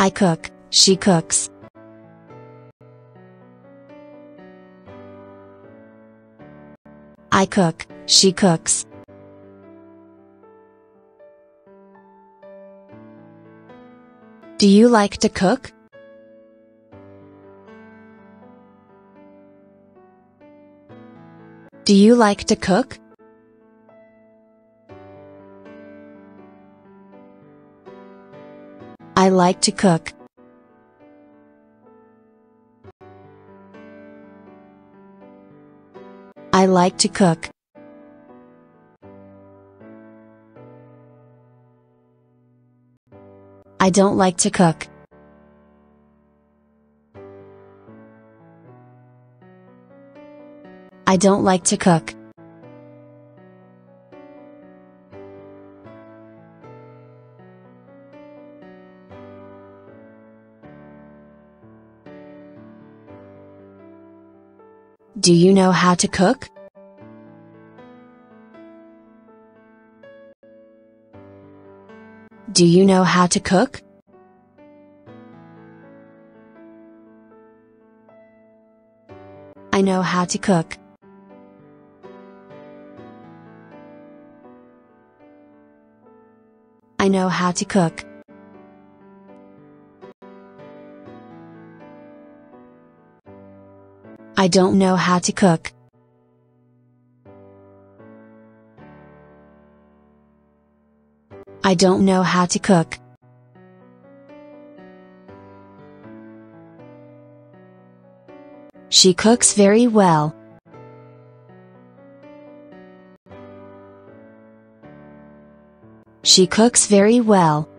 I cook, she cooks. I cook, she cooks. Do you like to cook? Do you like to cook? I like to cook. I like to cook. I don't like to cook. I don't like to cook. Do you know how to cook? Do you know how to cook? I know how to cook. I know how to cook. I don't know how to cook. I don't know how to cook. She cooks very well. She cooks very well.